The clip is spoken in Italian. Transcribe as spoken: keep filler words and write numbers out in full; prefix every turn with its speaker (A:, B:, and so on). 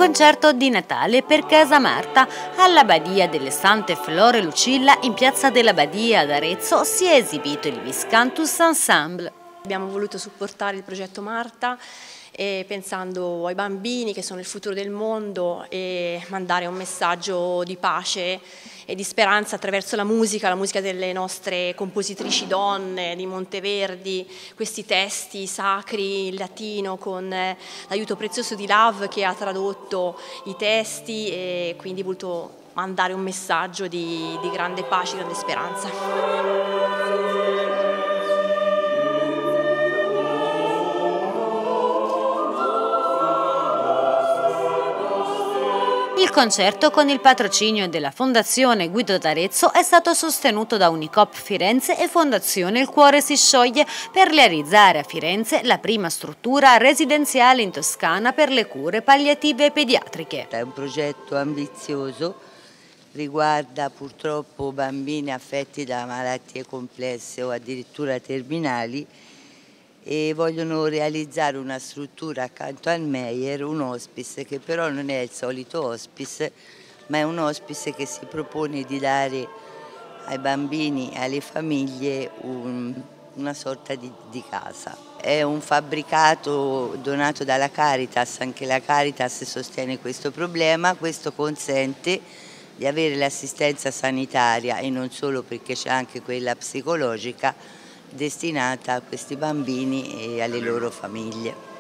A: concerto di Natale per Casa Marta. Alla Badia delle Sante Flore Lucilla, in piazza della Badia ad Arezzo, si è esibito il Viscantus Ensemble.
B: Abbiamo voluto supportare il progetto Marta e pensando ai bambini che sono il futuro del mondo e mandare un messaggio di pace e di speranza attraverso la musica, la musica delle nostre compositrici donne di Monteverdi, questi testi sacri in latino con l'aiuto prezioso di Love che ha tradotto i testi e quindi voluto mandare un messaggio di, di grande pace, grande speranza.
A: Il concerto, con il patrocinio della Fondazione Guido d'Arezzo, è stato sostenuto da Unicoop Firenze e Fondazione Il Cuore si scioglie per realizzare a Firenze la prima struttura residenziale in Toscana per le cure palliative e pediatriche.
C: È un progetto ambizioso, riguarda purtroppo bambini affetti da malattie complesse o addirittura terminali, e vogliono realizzare una struttura accanto al Meyer, un hospice che però non è il solito hospice, ma è un hospice che si propone di dare ai bambini e alle famiglie un, una sorta di, di casa. È un fabbricato donato dalla Caritas, anche la Caritas sostiene questo problema. Questo consente di avere l'assistenza sanitaria e non solo, perché c'è anche quella psicologica destinata a questi bambini e alle loro famiglie.